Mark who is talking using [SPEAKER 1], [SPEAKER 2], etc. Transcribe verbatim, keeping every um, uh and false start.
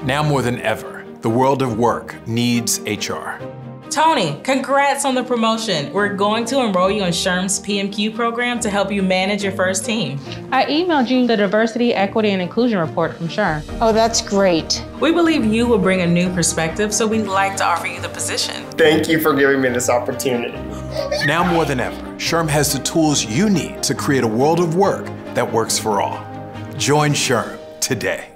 [SPEAKER 1] Now more than ever, the world of work needs H R.
[SPEAKER 2] Tony, congrats on the promotion. We're going to enroll you in S H R M's P M Q program to help you manage your first team.
[SPEAKER 3] I emailed you the Diversity, Equity, and Inclusion report from S H R M.
[SPEAKER 4] Oh, that's great.
[SPEAKER 2] We believe you will bring a new perspective, so we'd like to offer you the position.
[SPEAKER 5] Thank you for giving me this opportunity.
[SPEAKER 1] Now more than ever, S H R M has the tools you need to create a world of work that works for all. Join S H R M today.